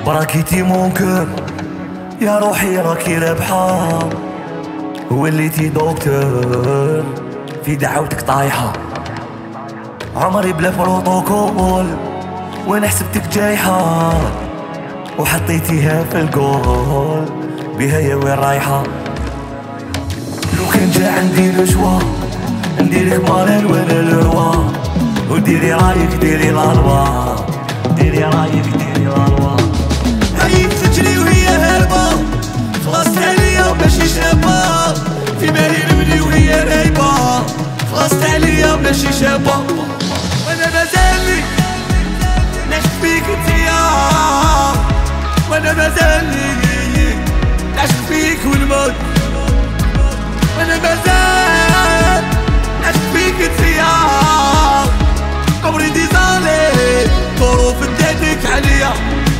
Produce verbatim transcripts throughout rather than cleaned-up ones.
براكيتي مونكور يا روحي راكي رابحة، وليتي دكتور في دعوتك طايحة. عمري بلا بروتوكول وانا حسبتك جايحة، وحطيتيها في الجول بها يا وين رايحة. لو كان جا عندي لو نديرك مارين وانا لروا، وديري رايك ديري لالوا، ديري رايك ديري لالوا. هاي تجري وهي هربة، خلاص عليا ماشي شابة، في بالي نبني وهي رايبة، خلاص عليا ماشي شابة. وانا مازالي نعشق فيك انتيا، وانا مازالي نعشق فيك ونموت، وانا مازال نعشق فيك انتيا. عمري ديزالي ظروف اديتك عليا.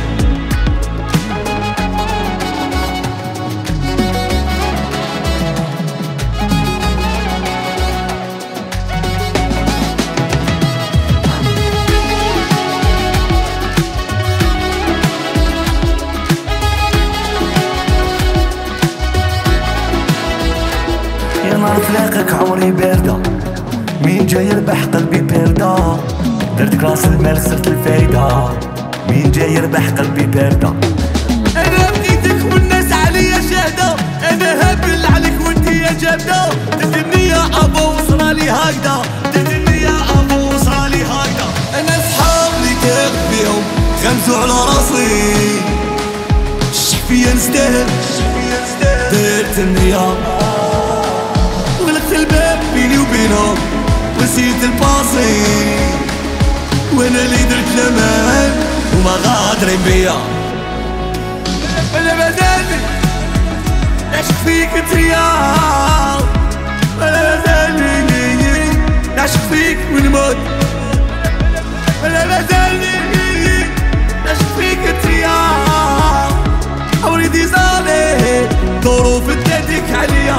يا نهار فلاقك عمري باردة، مين جاي يربح قلبي باردة، درت راس المال خسرت الفايدة، مين جاي يربح قلبي باردة. انا بقيتك والناس عليا شاهدة، انا هبل عليك وانتي يا جامدة، تدني يا ابو وصرالي هكدا، تدني يا ابو وصرالي هكدا. انا صحاب اللي تاخد بيهم خمسوا على راسي، الشحفية نستاهل درت النية، وغلقت الباب بيني وبينهم ونسيت الباصي، وانا اللي درت الامان وما غادرين بيا. انا مازالي نعشق فيك انتيا، انا مازالي نعشق فيك ونموت، انا مازالي نعشق فيك انتيا. عمري ديزالي ظروف اديتك عليا.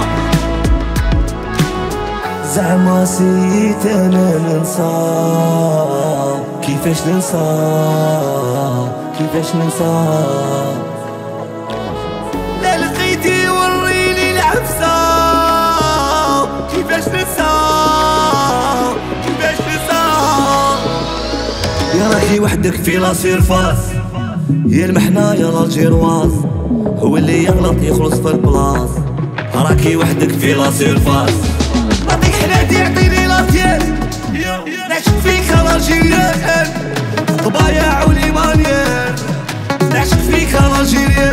زعما سيت انا ننسى، كيفاش ننسى كيفاش ننسى. لا لقيتي وريني العفسة، كيفاش ننسى كيفاش ننسى. يا راكي وحدك في لاسيرفاس، يا المحنة يا لالجيرواز، هو اللي يغلط يخلص في البلاص. راكي وحدك في لاسيرفاس، نعطيك حناتي يعطيني لاتيان، نعشق فيك راجليان، ضبايع وليمانيان، نعشق فيك راجليان.